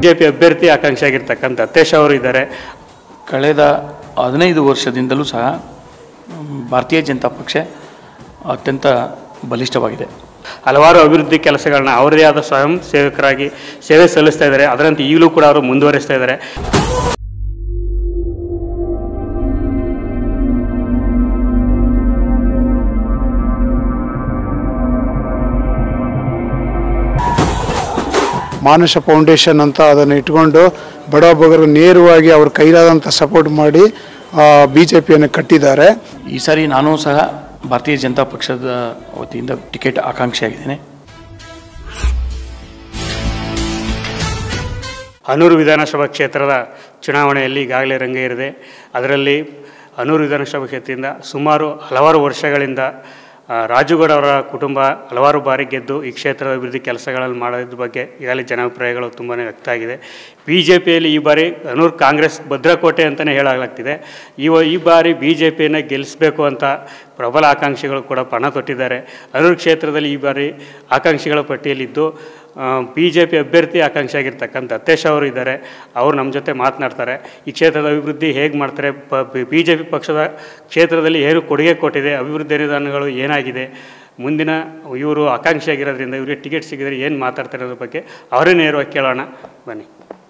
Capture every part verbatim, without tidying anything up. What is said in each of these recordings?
BJP ಅಭ್ಯರ್ಥಿ ಆಕಾಂಕ್ಷಿಯಾಗಿರ್ತಕ್ಕಂಥ ಲತೇಶ್ ಅವರು ಇದ್ದಾರೆ. ಕಳೆದ ಹದಿನೈದು ವರ್ಷದಿಂದಲೂ ಸಹ ಭಾರತೀಯ ಜನತಾ ಪಕ್ಷ ಅತ್ಯಂತ ಬಲಿಷ್ಠವಾಗಿದೆ. ಹಲವಾರು ಅಭಿವೃದ್ಧಿ ಕೆಲಸಗಳನ್ನ ಅವರದೇ ಆದ ಸ್ವಯಂ ಸೇವಕರಾಗಿ ಸೇವೆ ಸಲ್ಲಿಸ್ತಾ ಇದ್ದಾರೆ. ಅದರಂತೆ ಈಗಲೂ ಕೂಡ ಅವರು ಮುಂದುವರಿಸ್ತಾ ಇದ್ದಾರೆ. ಮಾನಸ ಫೌಂಡೇಶನ್ ಅಂತ ಅದನ್ನು ಇಟ್ಕೊಂಡು ಬಡ ಬಗ್ಗರಿಗೆ ನೇರವಾಗಿ ಅವ್ರ ಕೈಲಾದಂಥ ಸಪೋರ್ಟ್ ಮಾಡಿ ಬಿ ಜೆ ಪಿಯನ್ನು ಕಟ್ಟಿದ್ದಾರೆ. ಈ ಸಾರಿ ನಾನು ಸಹ ಭಾರತೀಯ ಜನತಾ ಪಕ್ಷದ ವತಿಯಿಂದ ಟಿಕೆಟ್ ಆಕಾಂಕ್ಷಿಯಾಗಿದ್ದೇನೆ. ಹನೂರು ವಿಧಾನಸಭಾ ಕ್ಷೇತ್ರದ ಚುನಾವಣೆಯಲ್ಲಿ ಈಗಾಗಲೇ ರಂಗೇರಿದೆ. ಅದರಲ್ಲಿ ಹನೂರು ವಿಧಾನಸಭಾ ಕ್ಷೇತ್ರದಿಂದ ಸುಮಾರು ಹಲವಾರು ವರ್ಷಗಳಿಂದ ರಾಜುಗೌಡ ಅವರ ಕುಟುಂಬ ಹಲವಾರು ಬಾರಿ ಗೆದ್ದು ಈ ಕ್ಷೇತ್ರದ ಅಭಿವೃದ್ಧಿ ಕೆಲಸಗಳನ್ನು ಮಾಡೋದ್ರ ಬಗ್ಗೆ ಈಗಾಗಲೇ ಜನಾಭಿಪ್ರಾಯಗಳು ತುಂಬಾ ವ್ಯಕ್ತ ಆಗಿದೆ. ಬಿ ಜೆ ಪಿಯಲ್ಲಿ ಈ ಬಾರಿ ಹನೂರು ಕಾಂಗ್ರೆಸ್ ಭದ್ರಕೋಟೆ ಅಂತಲೇ ಹೇಳಲಾಗ್ತಿದೆ. ಈ ಈ ಬಾರಿ ಬಿ ಜೆ ಪಿಯನ್ನು ಗೆಲ್ಲಿಸಬೇಕು ಅಂತ ಪ್ರಬಲ ಆಕಾಂಕ್ಷಿಗಳು ಕೂಡ ಪಣ ತೊಟ್ಟಿದ್ದಾರೆ. ಹನೂರು ಕ್ಷೇತ್ರದಲ್ಲಿ ಈ ಬಾರಿ ಆಕಾಂಕ್ಷಿಗಳ ಪಟ್ಟಿಯಲ್ಲಿದ್ದು ಬಿ ಜೆ ಪಿ ಅಭ್ಯರ್ಥಿ ಆಕಾಂಕ್ಷಿಯಾಗಿರ್ತಕ್ಕಂಥ ಲತೇಶ್ ಅವರು ಇದ್ದಾರೆ. ಅವರು ನಮ್ಮ ಜೊತೆ ಮಾತನಾಡ್ತಾರೆ. ಈ ಕ್ಷೇತ್ರದ ಅಭಿವೃದ್ಧಿ ಹೇಗೆ ಮಾಡ್ತಾರೆ, ಪ ಬಿ ಜೆ ಪಿ ಪಕ್ಷದ ಕ್ಷೇತ್ರದಲ್ಲಿ ಏನು ಕೊಡುಗೆ ಕೊಟ್ಟಿದೆ, ಅಭಿವೃದ್ಧಿ ಅನುದಾನಗಳು ಏನಾಗಿದೆ, ಮುಂದಿನ ಇವರು ಆಕಾಂಕ್ಷಿಯಾಗಿರೋದ್ರಿಂದ ಇವರಿಗೆ ಟಿಕೆಟ್ ಸಿಗಿದ್ರೆ ಏನು ಮಾತಾಡ್ತಾರೆ ಅನ್ನೋದ್ರ ಬಗ್ಗೆ ಅವರೇ ನೇರವಾಗಿ ಕೇಳೋಣ ಬನ್ನಿ.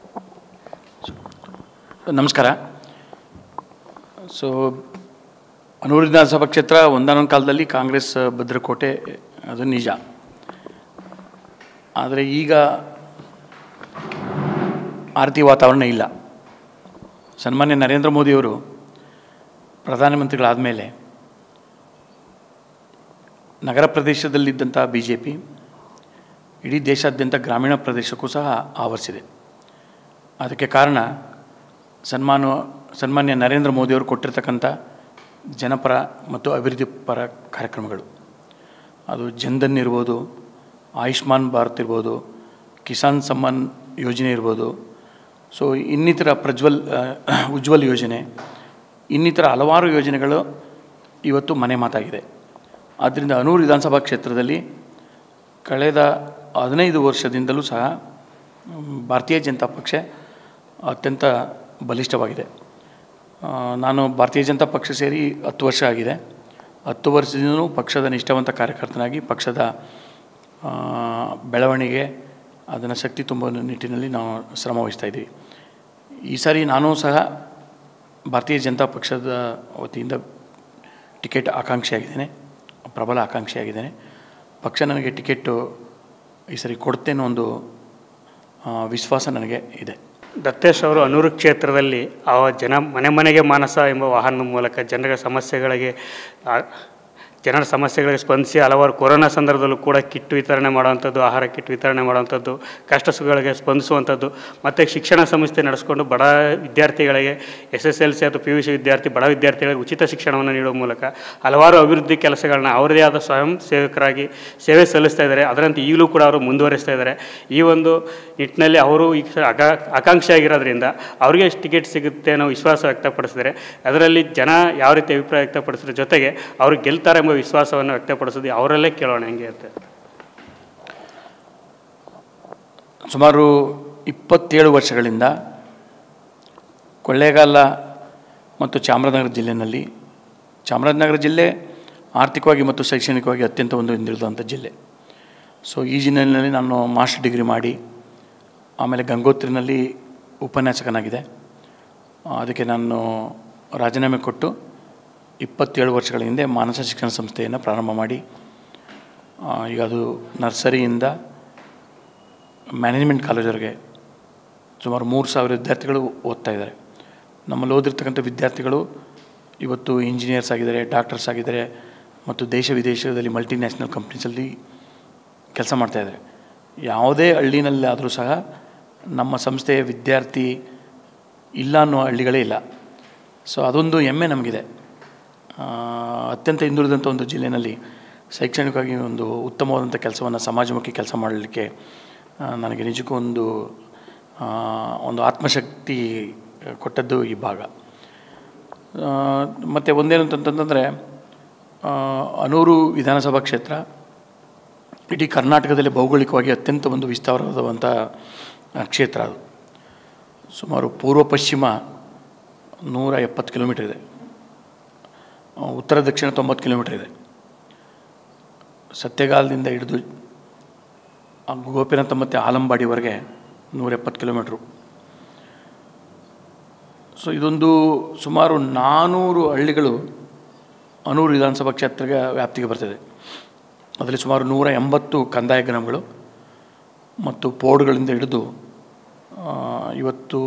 ನಮಸ್ಕಾರ. ಸೊ ಹನೂರು ವಿಧಾನಸಭಾ ಕ್ಷೇತ್ರ ಒಂದಾನೊಂದು ಕಾಲದಲ್ಲಿ ಕಾಂಗ್ರೆಸ್ ಭದ್ರಕೋಟೆ, ಅದು ನಿಜ. ಆದರೆ ಈಗ ಆ ರೀತಿ ವಾತಾವರಣ ಇಲ್ಲ. ಸನ್ಮಾನ್ಯ ನರೇಂದ್ರ ಮೋದಿಯವರು ಪ್ರಧಾನಮಂತ್ರಿಗಳಾದ ಮೇಲೆ ನಗರ ಪ್ರದೇಶದಲ್ಲಿದ್ದಂಥ ಬಿ ಜೆ ಪಿ ಇಡೀ ದೇಶಾದ್ಯಂತ ಗ್ರಾಮೀಣ ಪ್ರದೇಶಕ್ಕೂ ಸಹ ಆವರಿಸಿದೆ. ಅದಕ್ಕೆ ಕಾರಣ ಸನ್ಮಾನ ಸನ್ಮಾನ್ಯ ನರೇಂದ್ರ ಮೋದಿಯವರು ಕೊಟ್ಟಿರ್ತಕ್ಕಂಥ ಜನಪರ ಮತ್ತು ಅಭಿವೃದ್ಧಿ ಪರ ಕಾರ್ಯಕ್ರಮಗಳು. ಅದು ಜನ್ಧನ್ ಇರ್ಬೋದು, ಆಯುಷ್ಮಾನ್ ಭಾರತ್ ಇರ್ಬೋದು, ಕಿಸಾನ್ ಸಮ್ಮಾನ್ ಯೋಜನೆ ಇರ್ಬೋದು, ಸೊ ಇನ್ನಿತರ ಪ್ರಜ್ವಲ್ ಉಜ್ವಲ್ ಯೋಜನೆ, ಇನ್ನಿತರ ಹಲವಾರು ಯೋಜನೆಗಳು ಇವತ್ತು ಮನೆ ಮಾತಾಗಿದೆ. ಆದ್ದರಿಂದ ಹನೂರು ವಿಧಾನಸಭಾ ಕ್ಷೇತ್ರದಲ್ಲಿ ಕಳೆದ ಹದಿನೈದು ವರ್ಷದಿಂದಲೂ ಸಹ ಭಾರತೀಯ ಜನತಾ ಪಕ್ಷ ಅತ್ಯಂತ ಬಲಿಷ್ಠವಾಗಿದೆ. ನಾನು ಭಾರತೀಯ ಜನತಾ ಪಕ್ಷ ಸೇರಿ ಹತ್ತು ವರ್ಷ ಆಗಿದೆ. ಹತ್ತು ವರ್ಷದಿಂದಲೂ ಪಕ್ಷದ ನಿಷ್ಠಾವಂತ ಕಾರ್ಯಕರ್ತನಾಗಿ ಪಕ್ಷದ ಬೆಳವಣಿಗೆ, ಅದನ್ನು ಶಕ್ತಿ ತುಂಬುವ ನಿಟ್ಟಿನಲ್ಲಿ ನಾವು ಶ್ರಮ ವಹಿಸ್ತಾ ಇದ್ದೀವಿ. ಈ ಸಾರಿ ನಾನು ಸಹ ಭಾರತೀಯ ಜನತಾ ಪಕ್ಷದ ವತಿಯಿಂದ ಟಿಕೆಟ್ ಆಕಾಂಕ್ಷಿಯಾಗಿದ್ದೇನೆ, ಪ್ರಬಲ ಆಕಾಂಕ್ಷಿಯಾಗಿದ್ದೇನೆ. ಪಕ್ಷ ನನಗೆ ಟಿಕೆಟ್ಟು ಈ ಸರಿ ಕೊಡುತ್ತೆ ಅನ್ನೋ ಒಂದು ವಿಶ್ವಾಸ ನನಗೆ ಇದೆ. ಲತೇಶ್ ಅವರು ಹನೂರು ಕ್ಷೇತ್ರದಲ್ಲಿ ಆ ಜನ ಮನೆ ಮನೆಗೆ ಮಾನಸ ಎಂಬ ವಾಹನದ ಮೂಲಕ ಜನರ ಸಮಸ್ಯೆಗಳಿಗೆ ಜನರ ಸಮಸ್ಯೆಗಳಿಗೆ ಸ್ಪಂದಿಸಿ ಹಲವಾರು ಕೊರೋನಾ ಸಂದರ್ಭದಲ್ಲೂ ಕೂಡ ಕಿಟ್ ವಿತರಣೆ ಮಾಡುವಂಥದ್ದು, ಆಹಾರ ಕಿಟ್ ವಿತರಣೆ ಮಾಡುವಂಥದ್ದು, ಕಷ್ಟ ಸುಖಗಳಿಗೆ ಸ್ಪಂದಿಸುವಂಥದ್ದು, ಮತ್ತು ಶಿಕ್ಷಣ ಸಂಸ್ಥೆ ನಡೆಸ್ಕೊಂಡು ಬಡ ವಿದ್ಯಾರ್ಥಿಗಳಿಗೆ ಎಸ್ ಎಸ್ ಎಲ್ ಸಿ ಅಥವಾ ಪಿ ಯು ಸಿ ವಿದ್ಯಾರ್ಥಿ ಬಡ ವಿದ್ಯಾರ್ಥಿಗಳಿಗೆ ಉಚಿತ ಶಿಕ್ಷಣವನ್ನು ನೀಡುವ ಮೂಲಕ ಹಲವಾರು ಅಭಿವೃದ್ಧಿ ಕೆಲಸಗಳನ್ನ ಅವರದೇ ಆದ ಸ್ವಯಂ ಸೇವಕರಾಗಿ ಸೇವೆ ಸಲ್ಲಿಸ್ತಾ ಇದ್ದಾರೆ. ಅದರಂತೆ ಈಗಲೂ ಕೂಡ ಅವರು ಮುಂದುವರಿಸ್ತಾ ಇದ್ದಾರೆ. ಈ ಒಂದು ನಿಟ್ಟಿನಲ್ಲಿ ಅವರು ಈ ಆಕಾ ಆಕಾಂಕ್ಷಿಯಾಗಿರೋದ್ರಿಂದ ಅವರಿಗೆ ಟಿಕೆಟ್ ಸಿಗುತ್ತೆ ಅನ್ನೋ ವಿಶ್ವಾಸ ವ್ಯಕ್ತಪಡಿಸಿದ್ದಾರೆ. ಅದರಲ್ಲಿ ಜನ ಯಾವ ರೀತಿ ಅಭಿಪ್ರಾಯ ವ್ಯಕ್ತಪಡಿಸಿದ್ರ ಜೊತೆಗೆ ಅವರು ಗೆಲ್ತಾರೆ ಎಂಬ ವಿಶ್ವಾಸವನ್ನು ವ್ಯಕ್ತಪಡಿಸೋದು ಅವರಲ್ಲೇ ಕೇಳೋಣ ಹೆಂಗೆ ಇರುತ್ತೆ. ಸುಮಾರು ಇಪ್ಪತ್ತೇಳು ವರ್ಷಗಳಿಂದ ಕೊಳ್ಳೇಗಾಲ ಮತ್ತು ಚಾಮರಾಜನಗರ ಜಿಲ್ಲೆಯಲ್ಲಿ, ಚಾಮರಾಜನಗರ ಜಿಲ್ಲೆ ಆರ್ಥಿಕವಾಗಿ ಮತ್ತು ಶೈಕ್ಷಣಿಕವಾಗಿ ಅತ್ಯಂತ ಒಂದು ಹಿಂದುಳಿದಂಥ ಜಿಲ್ಲೆ. ಸೊ ಈ ಜಿಲ್ಲೆಯಲ್ಲಿ ನಾನು ಮಾಸ್ಟರ್ ಡಿಗ್ರಿ ಮಾಡಿ ಆಮೇಲೆ ಗಂಗೋತ್ರಿನಲ್ಲಿ ಉಪನ್ಯಾಸಕನಾಗಿದೆ. ಅದಕ್ಕೆ ನಾನು ರಾಜೀನಾಮೆ ಕೊಟ್ಟು ಇಪ್ಪತ್ತೇಳು ವರ್ಷಗಳ ಹಿಂದೆ ಮಾನಸ ಶಿಕ್ಷಣ ಸಂಸ್ಥೆಯನ್ನು ಪ್ರಾರಂಭ ಮಾಡಿ ಈಗ ಅದು ನರ್ಸರಿಯಿಂದ ಮ್ಯಾನೇಜ್ಮೆಂಟ್ ಕಾಲೇಜವರೆಗೆ ಸುಮಾರು ಮೂರು ಸಾವಿರ ವಿದ್ಯಾರ್ಥಿಗಳು ಓದ್ತಾ ಇದ್ದಾರೆ. ನಮ್ಮಲ್ಲಿ ಓದಿರ್ತಕ್ಕಂಥ ವಿದ್ಯಾರ್ಥಿಗಳು ಇವತ್ತು ಇಂಜಿನಿಯರ್ಸ್ ಆಗಿದ್ದಾರೆ, ಡಾಕ್ಟರ್ಸ್ ಆಗಿದ್ದಾರೆ ಮತ್ತು ದೇಶ ವಿದೇಶದಲ್ಲಿ ಮಲ್ಟಿನ್ಯಾಷನಲ್ ಕಂಪ್ನೀಸಲ್ಲಿ ಕೆಲಸ ಮಾಡ್ತಾಯಿದ್ದಾರೆ. ಯಾವುದೇ ಹಳ್ಳಿನಲ್ಲಿ ಆದರೂ ಸಹ ನಮ್ಮ ಸಂಸ್ಥೆಯ ವಿದ್ಯಾರ್ಥಿ ಇಲ್ಲ ಅನ್ನೋ ಹಳ್ಳಿಗಳೇ ಇಲ್ಲ. ಸೊ ಅದೊಂದು ಹೆಮ್ಮೆ ನಮಗಿದೆ. ಅತ್ಯಂತ ಹಿಂದುಳಿದಂಥ ಒಂದು ಜಿಲ್ಲೆಯಲ್ಲಿ ಶೈಕ್ಷಣಿಕವಾಗಿ ಒಂದು ಉತ್ತಮವಾದಂಥ ಕೆಲಸವನ್ನು, ಸಮಾಜಮುಖಿ ಕೆಲಸ ಮಾಡಲಿಕ್ಕೆ ನನಗೆ ನಿಜಕ್ಕೂ ಒಂದು ಒಂದು ಆತ್ಮಶಕ್ತಿ ಕೊಟ್ಟದ್ದು ಈ ಭಾಗ. ಮತ್ತು ಒಂದೇನು ಅಂತಂತಂದರೆ ಹನೂರು ವಿಧಾನಸಭಾ ಕ್ಷೇತ್ರ ಇಡೀ ಕರ್ನಾಟಕದಲ್ಲಿ ಭೌಗೋಳಿಕವಾಗಿ ಅತ್ಯಂತ ಒಂದು ವಿಸ್ತಾರವಾದಂಥ ಕ್ಷೇತ್ರ ಅದು. ಸುಮಾರು ಪೂರ್ವ ಪಶ್ಚಿಮ ನೂರ ಎಪ್ಪತ್ತು ಕಿಲೋಮೀಟರ್ ಇದೆ, ಉತ್ತರ ದಕ್ಷಿಣ ತೊಂಬತ್ತು ಕಿಲೋಮೀಟರ್ ಇದೆ. ಸತ್ಯಗಾಲದಿಂದ ಹಿಡಿದು ಗೋಪಿನಾಥ ಮತ್ತು ಆಲಂಬಾಡಿವರೆಗೆ ನೂರ ಎಪ್ಪತ್ತು ಕಿಲೋಮೀಟ್ರು. ಸೊ ಇದೊಂದು ಸುಮಾರು ನಾನ್ನೂರು ಹಳ್ಳಿಗಳು ಅನೂರು ವಿಧಾನಸಭಾ ಕ್ಷೇತ್ರಕ್ಕೆ ವ್ಯಾಪ್ತಿಗೆ ಬರ್ತದೆ. ಅದರಲ್ಲಿ ಸುಮಾರು ನೂರ ಎಂಬತ್ತು ಕಂದಾಯ ಗ್ರಾಮಗಳು ಮತ್ತು ಪೋಡ್ಗಳಿಂದ ಹಿಡಿದು ಇವತ್ತು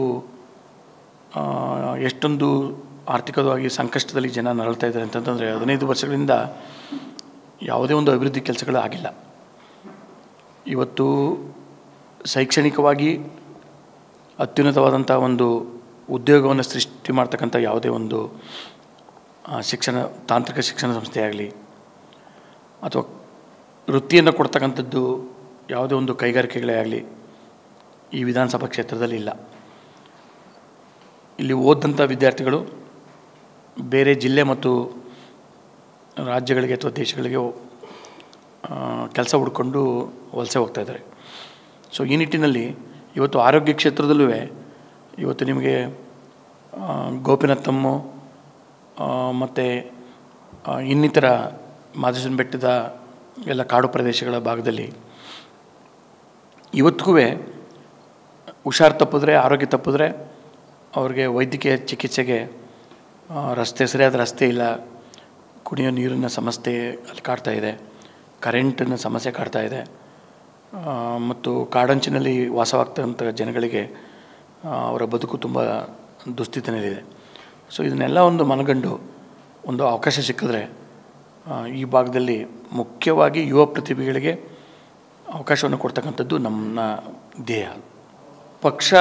ಎಷ್ಟೊಂದು ಆರ್ಥಿಕವಾಗಿ ಸಂಕಷ್ಟದಲ್ಲಿ ಜನ ನರಳ್ತಾ ಇದ್ದಾರೆ ಅಂತಂತಂದರೆ ಹದಿನೈದು ವರ್ಷಗಳಿಂದ ಯಾವುದೇ ಒಂದು ಅಭಿವೃದ್ಧಿ ಕೆಲಸಗಳು ಆಗಿಲ್ಲ. ಇವತ್ತು ಶೈಕ್ಷಣಿಕವಾಗಿ ಅತ್ಯುನ್ನತವಾದಂಥ ಒಂದು ಉದ್ಯೋಗವನ್ನು ಸೃಷ್ಟಿ ಮಾಡ್ತಕ್ಕಂಥ ಯಾವುದೇ ಒಂದು ಶಿಕ್ಷಣ ತಾಂತ್ರಿಕ ಶಿಕ್ಷಣ ಸಂಸ್ಥೆ ಆಗಲಿ ಅಥವಾ ವೃತ್ತಿಯನ್ನು ಕೊಡ್ತಕ್ಕಂಥದ್ದು ಯಾವುದೇ ಒಂದು ಕೈಗಾರಿಕೆಗಳೇ ಆಗಲಿ ಈ ವಿಧಾನಸಭಾ ಕ್ಷೇತ್ರದಲ್ಲಿ ಇಲ್ಲ. ಇಲ್ಲಿ ಓದಂಥ ವಿದ್ಯಾರ್ಥಿಗಳು ಬೇರೆ ಜಿಲ್ಲೆ ಮತ್ತು ರಾಜ್ಯಗಳಿಗೆ ಅಥವಾ ದೇಶಗಳಿಗೆ ಕೆಲಸ ಹುಡ್ಕೊಂಡು ವಲಸೆ ಹೋಗ್ತಾ ಇದ್ದಾರೆ. ಸೊ ಈ ನಿಟ್ಟಿನಲ್ಲಿ ಇವತ್ತು ಆರೋಗ್ಯ ಕ್ಷೇತ್ರದಲ್ಲೂ ಇವತ್ತು ನಿಮಗೆ ಗೋಪಿನಾಥಮ್ಮು ಮತ್ತು ಇನ್ನಿತರ ಮಾದೇಶ್ವರನ ಬೆಟ್ಟದ ಎಲ್ಲ ಕಾಡು ಪ್ರದೇಶಗಳ ಭಾಗದಲ್ಲಿ ಇವತ್ತಿಗೂ ಹುಷಾರು ತಪ್ಪಿದ್ರೆ, ಆರೋಗ್ಯ ತಪ್ಪಿದ್ರೆ ಅವ್ರಿಗೆ ವೈದ್ಯಕೀಯ ಚಿಕಿತ್ಸೆಗೆ ರಸ್ತೆ ಸರಿಯಾದ ರಸ್ತೆ ಇಲ್ಲ, ಕುಡಿಯೋ ನೀರಿನ ಸಮಸ್ಯೆ ಅಲ್ಲಿ ಕಾಡ್ತಾ ಇದೆ, ಕರೆಂಟಿನ ಸಮಸ್ಯೆ ಕಾಡ್ತಾ ಇದೆ, ಮತ್ತು ಕಾಡಂಚಿನಲ್ಲಿ ವಾಸವಾಗ್ತಕ್ಕಂಥ ಜನಗಳಿಗೆ ಅವರ ಬದುಕು ತುಂಬ ದುಸ್ಥಿತಿನಲ್ಲಿದೆ. ಸೊ ಇದನ್ನೆಲ್ಲ ಒಂದು ಮನಗಂಡು ಒಂದು ಅವಕಾಶ ಸಿಕ್ಕಿದ್ರೆ ಈ ಭಾಗದಲ್ಲಿ ಮುಖ್ಯವಾಗಿ ಯುವ ಪ್ರತಿಭೆಗಳಿಗೆ ಅವಕಾಶವನ್ನು ಕೊಡ್ತಕ್ಕಂಥದ್ದು ನಮ್ಮ ಧ್ಯೇಯ. ಪಕ್ಷ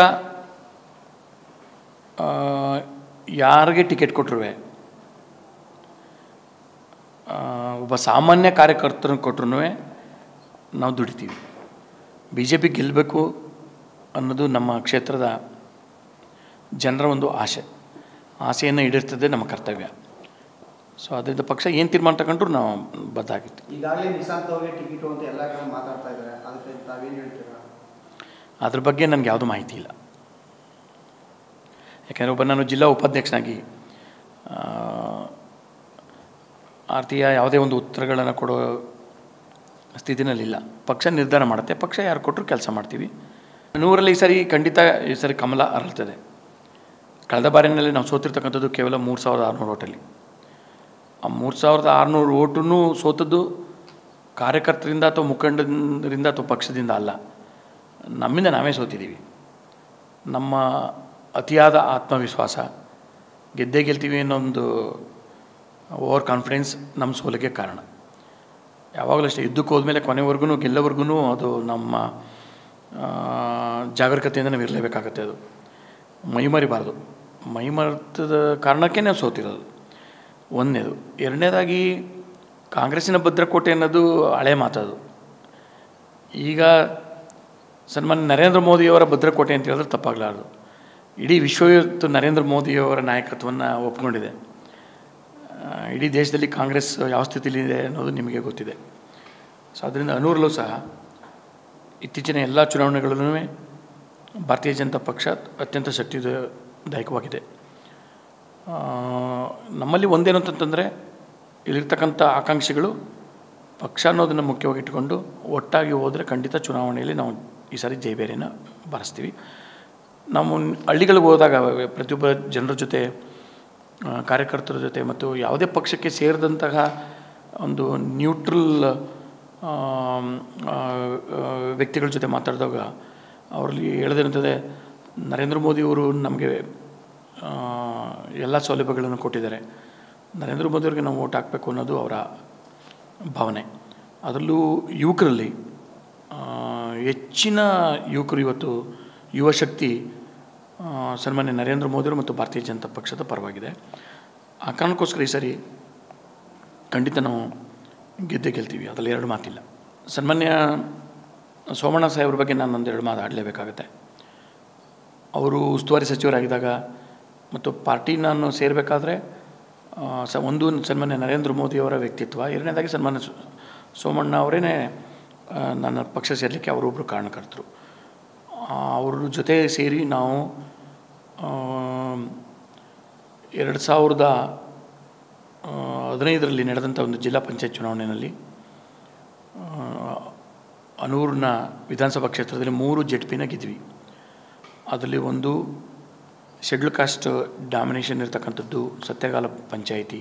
ಯಾರಿಗೆ ಟಿಕೆಟ್ ಕೊಟ್ಟರು ಒಬ್ಬ ಸಾಮಾನ್ಯ ಕಾರ್ಯಕರ್ತರನ್ನು ಕೊಟ್ಟರು ನಾವು ದುಡಿತೀವಿ. ಬಿ ಜೆ ಪಿ ಗೆಲ್ಲಬೇಕು ಅನ್ನೋದು ನಮ್ಮ ಕ್ಷೇತ್ರದ ಜನರ ಒಂದು ಆಸೆ. ಆಸೆಯನ್ನು ಈಡೇರ್ತದೆ ನಮ್ಮ ಕರ್ತವ್ಯ. ಸೊ ಅದರಿಂದ ಪಕ್ಷ ಏನು ತೀರ್ಮಾನ ತಗೊಂಡ್ರು ನಾವು ಬದ್ಧ ಆಗಿತ್ತು. ಈಗಾಗಲೇ ನಿಶಾಂತ್ ಅವರಿಗೆ ಟಿಕೆಟು ಅಂತ ಎಲ್ಲ ಕಡೆ ಮಾತಾಡ್ತಾ ಇದ್ದಾರೆ, ಅದಕ್ಕೆ ತಾವೇನು ಹೇಳ್ತೀರಾ? ಅದ್ರ ಬಗ್ಗೆ ನನಗೆ ಯಾವುದೂ ಮಾಹಿತಿ ಇಲ್ಲ. ಯಾಕೆಂದರೆ ಒಬ್ಬ ನಾನು ಜಿಲ್ಲಾ ಉಪಾಧ್ಯಕ್ಷನಾಗಿ ಆರ್ತಿಯ ಯಾವುದೇ ಒಂದು ಉತ್ತರಗಳನ್ನು ಕೊಡೋ ಸ್ಥಿತಿನಲ್ಲಿಲ್ಲ. ಪಕ್ಷ ನಿರ್ಧಾರ ಮಾಡುತ್ತೆ, ಪಕ್ಷ ಯಾರು ಕೊಟ್ಟರು ಕೆಲಸ ಮಾಡ್ತೀವಿ. ನೂರಲ್ಲಿ ಈ ಸರಿ ಖಂಡಿತ ಈ ಸರಿ ಕಮಲ ಅರಳ್ತದೆ. ಕಳೆದ ಬಾರಿನಲ್ಲಿ ನಾವು ಸೋತಿರ್ತಕ್ಕಂಥದ್ದು ಕೇವಲ ಮೂರು ಸಾವಿರದ ಆರುನೂರು ಓಟಲ್ಲಿ. ಆ ಮೂರು ಸಾವಿರದ ಆರುನೂರು ಓಟನ್ನು ಸೋತದ್ದು ಕಾರ್ಯಕರ್ತರಿಂದ ಅಥವಾ ಮುಖಂಡರಿಂದ ಅಥವಾ ಪಕ್ಷದಿಂದ ಅಲ್ಲ, ನಮ್ಮಿಂದ ನಾವೇ ಸೋತಿದ್ದೀವಿ. ನಮ್ಮ ಅತಿಯಾದ ಆತ್ಮವಿಶ್ವಾಸ, ಗೆದ್ದೇ ಗೆಲ್ತೀವಿ ಅನ್ನೋ ಒಂದು ಓವರ್ ಕಾನ್ಫಿಡೆನ್ಸ್ ನಮ್ಮ ಸೋಲಿಗೆ ಕಾರಣ. ಯಾವಾಗಲೂ ಅಷ್ಟೇ, ಯುದ್ಧಕ್ಕೆ ಹೋದ್ಮೇಲೆ ಕೊನೆವರೆಗೂ ಗೆಲ್ಲೋವರೆಗೂ ಅದು ನಮ್ಮ ಜಾಗರೂಕತೆಯಿಂದ ನಾವು ಇರಲೇಬೇಕಾಗತ್ತೆ. ಅದು ಮೈಮರಿಬಾರ್ದು. ಮೈಮರ್ತದ ಕಾರಣಕ್ಕೆ ನಾವು ಸೋತಿರೋದು ಒಂದನೇದು. ಎರಡನೇದಾಗಿ ಕಾಂಗ್ರೆಸ್ಸಿನ ಭದ್ರಕೋಟೆ ಅನ್ನೋದು ಹಳೆ ಮಾತದು. ಈಗ ಸನ್ಮಾನ್ಯ ನರೇಂದ್ರ ಮೋದಿಯವರ ಭದ್ರಕೋಟೆ ಅಂತ ಹೇಳಿದ್ರೆ ತಪ್ಪಾಗಲಾರ್ದು. ಇಡೀ ವಿಶ್ವ ಇವತ್ತು ನರೇಂದ್ರ ಮೋದಿಯವರ ನಾಯಕತ್ವವನ್ನು ಒಪ್ಕೊಂಡಿದೆ. ಇಡೀ ದೇಶದಲ್ಲಿ ಕಾಂಗ್ರೆಸ್ ಯಾವ ಸ್ಥಿತಿಲಿದೆ ಅನ್ನೋದು ನಿಮಗೆ ಗೊತ್ತಿದೆ. ಸೊ ಅದರಿಂದ ಅನೂರಲ್ಲೂ ಸಹ ಇತ್ತೀಚಿನ ಎಲ್ಲ ಚುನಾವಣೆಗಳಲ್ಲೂ ಭಾರತೀಯ ಜನತಾ ಪಕ್ಷ ಅತ್ಯಂತ ಶಕ್ತಿದಾಯಕವಾಗಿದೆ. ನಮ್ಮಲ್ಲಿ ಒಂದೇನು ಅಂತಂತಂದರೆ ಇಲ್ಲಿರ್ತಕ್ಕಂಥ ಆಕಾಂಕ್ಷಿಗಳು ಪಕ್ಷ ಅನ್ನೋದನ್ನು ಮುಖ್ಯವಾಗಿ ಇಟ್ಕೊಂಡು ಒಟ್ಟಾಗಿ ಹೋದರೆ ಖಂಡಿತ ಚುನಾವಣೆಯಲ್ಲಿ ನಾವು ಈ ಸಾರಿ ಜಯಬೇರಿನ ಬಾರಿಸ್ತೀವಿ. ನಾವು ಹಳ್ಳಿಗಳಿಗೆ ಹೋದಾಗ ಪ್ರತಿಯೊಬ್ಬ ಜನರ ಜೊತೆ, ಕಾರ್ಯಕರ್ತರ ಜೊತೆ ಮತ್ತು ಯಾವುದೇ ಪಕ್ಷಕ್ಕೆ ಸೇರಿದಂತಹ ಒಂದು ನ್ಯೂಟ್ರಲ್ ವ್ಯಕ್ತಿಗಳ ಜೊತೆ ಮಾತಾಡಿದಾಗ ಅವರಲ್ಲಿ ಹೇಳೋದೇನಂತಂದರೆ, ನರೇಂದ್ರ ಮೋದಿಯವರು ನಮಗೆ ಎಲ್ಲ ಸೌಲಭ್ಯಗಳನ್ನು ಕೊಟ್ಟಿದ್ದಾರೆ, ನರೇಂದ್ರ ಮೋದಿಯವ್ರಿಗೆ ನಾವು ಓಟ್ ಹಾಕಬೇಕು ಅನ್ನೋದು ಅವರ ಭಾವನೆ. ಅದರಲ್ಲೂ ಯುವಕರಲ್ಲಿ ಹೆಚ್ಚಿನ ಯುವಕರು ಇವತ್ತು ಯುವ ಶಕ್ತಿ ಸನ್ಮಾನ್ಯ ನರೇಂದ್ರ ಮೋದಿಯವರು ಮತ್ತು ಭಾರತೀಯ ಜನತಾ ಪಕ್ಷದ ಪರವಾಗಿದೆ. ಆ ಕಾರಣಕ್ಕೋಸ್ಕರ ಈ ಸರಿ ಖಂಡಿತ ನಾವು ಗೆದ್ದೇ ಗೆಲ್ತೀವಿ, ಅದರಲ್ಲಿ ಎರಡು ಮಾತಿಲ್ಲ. ಸನ್ಮಾನ್ಯ ಸೋಮಣ್ಣ ಸಾಹೇಬ್ರ ಬಗ್ಗೆ ನಾನು ಒಂದೆರಡು ಮಾತು ಆಡಲೇಬೇಕಾಗತ್ತೆ. ಅವರು ಉಸ್ತುವಾರಿ ಸಚಿವರಾಗಿದ್ದಾಗ ಮತ್ತು ಪಾರ್ಟಿ ನಾನು ಸೇರಬೇಕಾದ್ರೆ ಸ ಒಂದು ಸನ್ಮಾನ್ಯ ನರೇಂದ್ರ ಮೋದಿಯವರ ವ್ಯಕ್ತಿತ್ವ, ಎರಡನೇದಾಗಿ ಸನ್ಮಾನ್ಯ ಸೋಮಣ್ಣ ಅವರೇ ನನ್ನ ಪಕ್ಷ ಸೇರಲಿಕ್ಕೆ ಅವರೊಬ್ಬರು ಕಾರಣಕರ್ತರು. ಅವ್ರ ಜೊತೆ ಸೇರಿ ನಾವು ಎರಡು ಸಾವಿರದ ಹದಿನೈದರಲ್ಲಿ ನಡೆದಂಥ ಒಂದು ಜಿಲ್ಲಾ ಪಂಚಾಯತ್ ಚುನಾವಣೆಯಲ್ಲಿ ಅನೂರಿನ ವಿಧಾನಸಭಾ ಕ್ಷೇತ್ರದಲ್ಲಿ ಮೂರು ಜೆಡ್ ಪಿನ ಗೆದ್ವಿ. ಅದರಲ್ಲಿ ಒಂದು ಶೆಡ್ಯೂಲ್ ಕಾಸ್ಟ್ ಡಾಮಿನೇಷನ್ ಇರ್ತಕ್ಕಂಥದ್ದು ಸತ್ಯಗಾಲ ಪಂಚಾಯಿತಿ,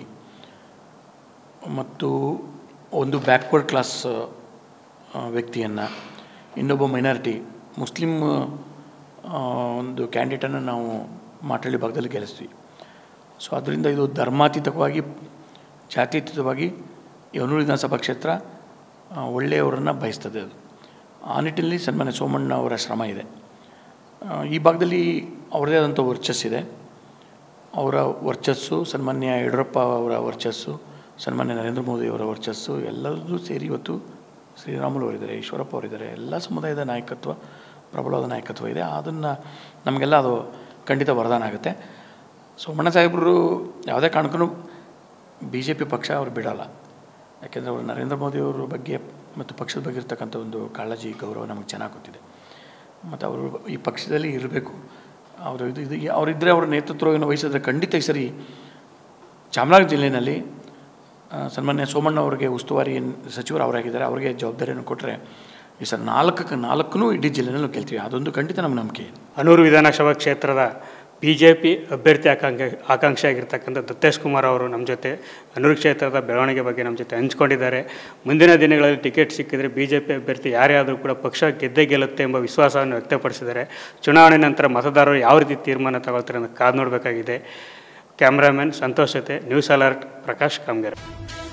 ಮತ್ತು ಒಂದು ಬ್ಯಾಕ್ವರ್ಡ್ ಕ್ಲಾಸ್ ವ್ಯಕ್ತಿಯನ್ನು, ಇನ್ನೊಬ್ಬ ಮೈನಾರಿಟಿ ಮುಸ್ಲಿಂ ಒಂದು ಕ್ಯಾಂಡಿಡೇಟನ್ನು ನಾವು ಮಾಟಳ್ಳಿ ಭಾಗದಲ್ಲಿ ಗೆಲ್ಲಿಸ್ತೀವಿ. ಸೊ ಅದರಿಂದ ಇದು ಧರ್ಮಾತೀತವಾಗಿ ಜಾತ್ಯತೀತವಾಗಿ ಈ ಅನೂರು ವಿಧಾನಸಭಾ ಕ್ಷೇತ್ರ ಒಳ್ಳೆಯವರನ್ನು ಬಯಸ್ತದೆ. ಅದು ಆ ನಿಟ್ಟಿನಲ್ಲಿ ಸನ್ಮಾನ್ಯ ಸೋಮಣ್ಣ ಅವರ ಶ್ರಮ ಇದೆ. ಈ ಭಾಗದಲ್ಲಿ ಅವರದೇ ಆದಂಥ ವರ್ಚಸ್ಸಿದೆ. ಅವರ ವರ್ಚಸ್ಸು, ಸನ್ಮಾನ್ಯ ಯಡಿಯೂರಪ್ಪ ಅವರ ವರ್ಚಸ್ಸು, ಸನ್ಮಾನ್ಯ ನರೇಂದ್ರ ಮೋದಿ ಅವರ ವರ್ಚಸ್ಸು ಎಲ್ಲರೂ ಸೇರಿ ಇವತ್ತು ಶ್ರೀರಾಮುಲು ಅವರಿದ್ದಾರೆ, ಈಶ್ವರಪ್ಪ ಅವರಿದ್ದಾರೆ, ಎಲ್ಲ ಸಮುದಾಯದ ನಾಯಕತ್ವ, ಪ್ರಬಲವಾದ ನಾಯಕತ್ವ ಇದೆ. ಅದನ್ನು ನಮಗೆಲ್ಲ ಅದು ಖಂಡಿತ ವರದಾನ ಆಗುತ್ತೆ. ಸೋಮಣ್ಣ ಸಾಹೇಬರು ಯಾವುದೇ ಕಾರಣಕ್ಕೂ ಬಿ ಜೆ ಪಿ ಪಕ್ಷ ಅವರು ಬಿಡೋಲ್ಲ. ಯಾಕೆಂದರೆ ಅವರು ನರೇಂದ್ರ ಮೋದಿಯವರ ಬಗ್ಗೆ ಮತ್ತು ಪಕ್ಷದ ಬಗ್ಗೆ ಇರ್ತಕ್ಕಂಥ ಒಂದು ಕಾಳಜಿ, ಗೌರವ ನಮಗೆ ಚೆನ್ನಾಗಿ ಗೊತ್ತಿದೆ. ಮತ್ತು ಅವರು ಈ ಪಕ್ಷದಲ್ಲಿ ಇರಬೇಕು. ಅವರು ಇದು ಇದು ಅವರಿದ್ದರೆ ಅವರ ನೇತೃತ್ವವನ್ನು ವಹಿಸಿದ್ರೆ ಖಂಡಿತ ಈ ಸರಿ ಚಾಮರಾಜನಗರ ಜಿಲ್ಲೆಯಲ್ಲಿ ಸನ್ಮಾನ್ಯ ಸೋಮಣ್ಣ ಅವರಿಗೆ ಉಸ್ತುವಾರಿ ಸಚಿವರು ಅವರಾಗಿದ್ದಾರೆ, ಅವರಿಗೆ ಜವಾಬ್ದಾರಿಯನ್ನು ಕೊಟ್ಟರೆ ಈ ಸರ್ ನಾಲ್ಕಕ್ಕೆ ನಾಲ್ಕೂ ಇಡೀ ಜಿಲ್ಲೆನಲ್ಲೂ ಗೆಲ್ತೀವಿ. ಅದೊಂದು ಖಂಡಿತ ನಮ್ಗೆ ನಂಬಿಕೆ ಇದೆ. ಅನೂರು ವಿಧಾನಸಭಾ ಕ್ಷೇತ್ರದ ಬಿ ಜೆ ಪಿ ಅಭ್ಯರ್ಥಿ ಆಕಾಂಕ್ಷೆ ಆಕಾಂಕ್ಷಿ ಆಗಿರ್ತಕ್ಕಂಥ ದತ್ತೇಶ್ ಕುಮಾರ್ ಅವರು ನಮ್ಮ ಜೊತೆ ಅನೂರು ಕ್ಷೇತ್ರದ ಬೆಳವಣಿಗೆ ಬಗ್ಗೆ ನಮ್ಮ ಜೊತೆ ಹಂಚ್ಕೊಂಡಿದ್ದಾರೆ. ಮುಂದಿನ ದಿನಗಳಲ್ಲಿ ಟಿಕೆಟ್ ಸಿಕ್ಕಿದರೆ ಬಿ ಜೆ ಪಿ ಅಭ್ಯರ್ಥಿ ಯಾರೇ ಆದರೂ ಕೂಡ ಪಕ್ಷ ಗೆದ್ದೇ ಗೆಲ್ಲುತ್ತೆ ಎಂಬ ವಿಶ್ವಾಸವನ್ನು ವ್ಯಕ್ತಪಡಿಸಿದ್ದಾರೆ. ಚುನಾವಣೆ ನಂತರ ಮತದಾರರು ಯಾವ ರೀತಿ ತೀರ್ಮಾನ ತಗೊಳ್ತಾರೆ ಅಂತ ಕಾದು ನೋಡಬೇಕಾಗಿದೆ. ಕ್ಯಾಮ್ರಾಮನ್ ಸಂತೋಷ್ ಜೊತೆ ನ್ಯೂಸ್ ಅಲರ್ಟ್ ಪ್ರಕಾಶ್ ಕಾಮಗಾರ.